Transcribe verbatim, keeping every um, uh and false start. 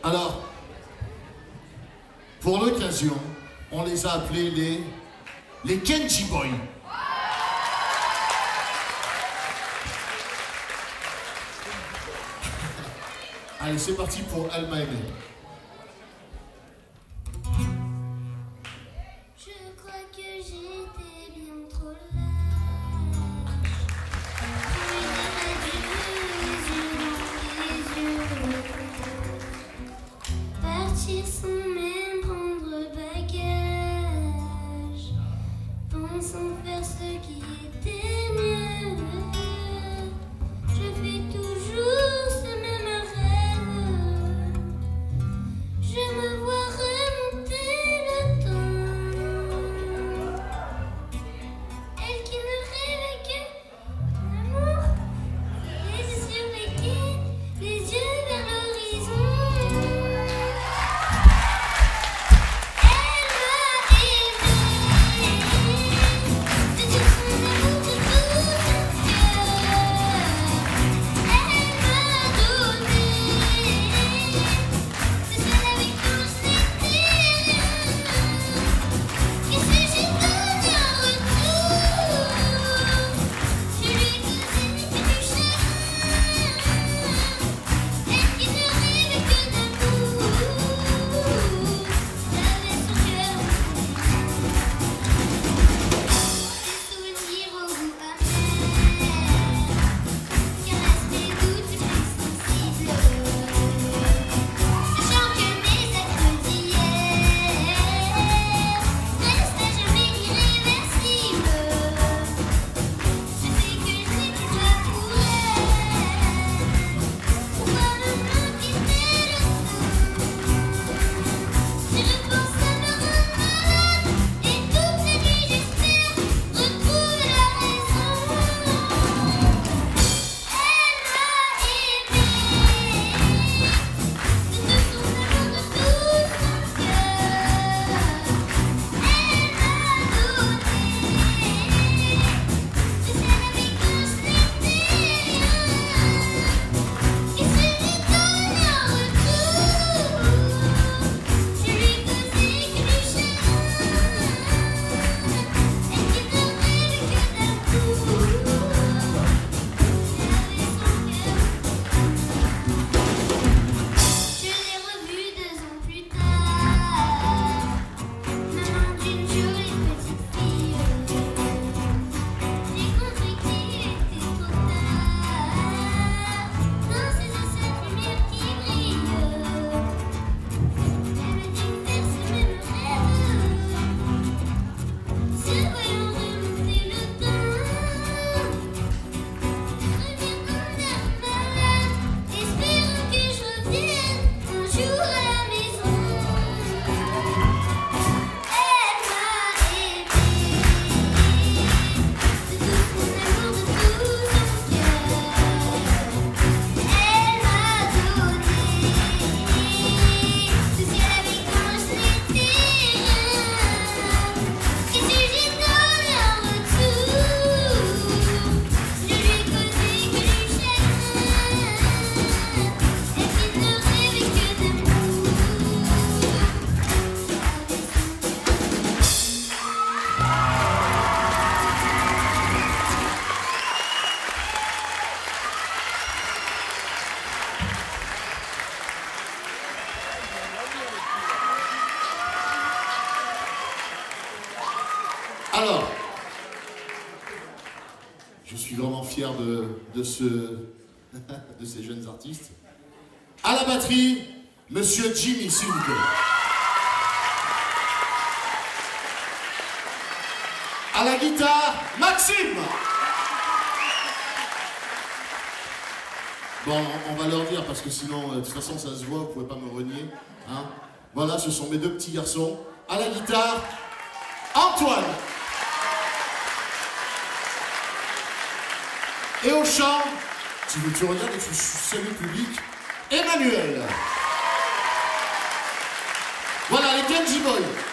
Alors, pour l'occasion, on les a appelés les, les Kenji Boys. Allez, c'est parti pour Elle m'a aimé. Je crois que j'étais bien trop lâche. Partir sans même prendre bagage, pensant faire ce qui était mieux. Je fais toujours ce même rêve. Je me vois remonter le temps. Elle qui ne rêve que l'amour, les yeux sur les quais, les yeux vers l'horizon. Elle m'a aimé de tout son amour, de tout son cœur. Elle m'a donné de celle avec quand je n'étais rien. Qu'est-ce que j'ai donné en retour? Je lui ai causé que du chagrin. Elle qui ne rêve que d'amour, j'avais son cœur des souvenirs au goût amer, caresse mes doutes les plus sensibles, sachant que mes actes d'hier restent à jamais irréversibles. Je sais que je n'étais pas pour elle. Pourquoi me manquer le temps? Je repense à me rendre malade et toutes les nuits j'espère retrouver la raison. Elle m'a aimé de tout son amour, de tout son cœur. Elle m'a donné de celle avec quand je n'étais rien. Qu'est-ce que j'ai donné en retour? Je lui ai causé que du chagrin. Elle qui ne rêve que d'amour, j'avais son cœur. Je l'ai revue deux ans plus tard, maman d'une jolie petite fille. J'ai compris qu'il était trop tard dans ses yeux cette lumière qui brille. Elle me dit de faire ce même rêve, se voyant remonter le temps. Je reviens comme d'un malade, espérant que je revienne un jour à la maison. Elle m'a aimé de tout son amour, de tout son cœur. Elle m'a donné de ciel avec quand je n'étais rien. Qu'est-ce que j'ai donné en retour? Je lui ai causé que du chagrin. Elle qui ne rêvait que d'amour, j'avais son cœur. Alors, je suis vraiment fier de, de, ce, de ces jeunes artistes. À la batterie, Monsieur Jimmy, s'il vous plaît. À la guitare, Maxime. Bon, on va leur dire parce que sinon, euh, de toute façon, ça se voit, vous pouvez pas me renier. Hein. Voilà, ce sont mes deux petits garçons. À la guitare, Antoine. Et au chant, tu, tu regardes et tu salues le public, Emmanuel. Voilà, les Kenji Boys.